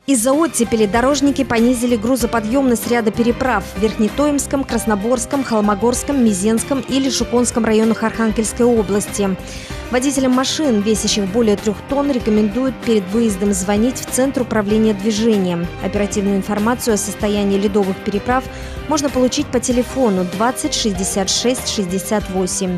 Из-за оттепели дорожники понизили грузоподъемность ряда переправ в Верхнетоимском, Красноборском, Холмогорском, Мизенском и Лишуконском районах Архангельской области. Водителям машин, весящих более 3 тонн, рекомендуют перед выездом звонить в Центр управления движением. Оперативную информацию о состоянии ледовых переправ можно получить по телефону 20 66 68.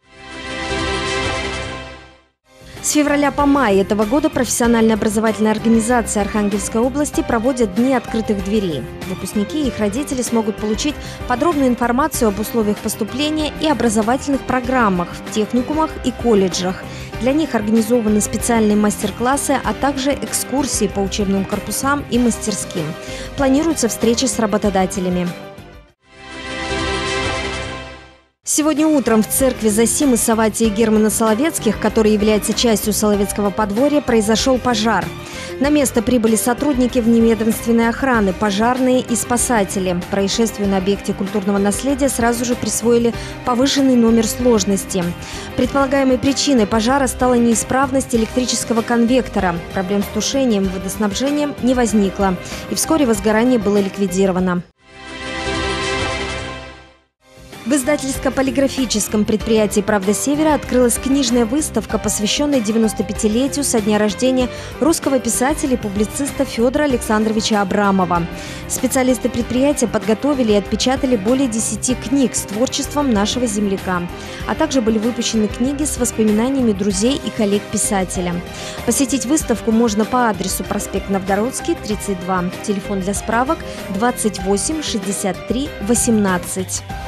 С февраля по май этого года профессиональная образовательная организация Архангельской области проводит Дни открытых дверей. Выпускники и их родители смогут получить подробную информацию об условиях поступления и образовательных программах в техникумах и колледжах. Для них организованы специальные мастер-классы, а также экскурсии по учебным корпусам и мастерским. Планируются встречи с работодателями. Сегодня утром в церкви Зосимы Савватия и Германа Соловецких, который является частью Соловецкого подворья, произошел пожар. На место прибыли сотрудники вневедомственной охраны, пожарные и спасатели. Происшествию на объекте культурного наследия сразу же присвоили повышенный номер сложности. Предполагаемой причиной пожара стала неисправность электрического конвектора. Проблем с тушением и водоснабжением не возникло, и вскоре возгорание было ликвидировано. В издательско-полиграфическом предприятии «Правда Севера» открылась книжная выставка, посвященная 95-летию со дня рождения русского писателя и публициста Федора Александровича Абрамова. Специалисты предприятия подготовили и отпечатали более 10 книг с творчеством нашего земляка, а также были выпущены книги с воспоминаниями друзей и коллег писателя. Посетить выставку можно по адресу проспект Новгородский, 32. Телефон для справок 28 63 18.